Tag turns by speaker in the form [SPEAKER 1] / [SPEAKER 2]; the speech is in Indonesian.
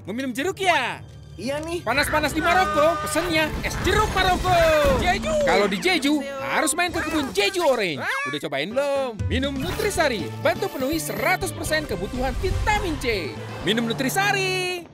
[SPEAKER 1] Mau minum jeruk ya?
[SPEAKER 2] Iya nih.
[SPEAKER 1] Panas-panas di Maroko, pesennya es jeruk Maroko.
[SPEAKER 3] Jeju.
[SPEAKER 1] Kalau di Jeju, harus main ke kebun Jeju Orange. Udah cobain belum? Minum Nutrisari, bantu penuhi 100% kebutuhan vitamin C. Minum Nutrisari.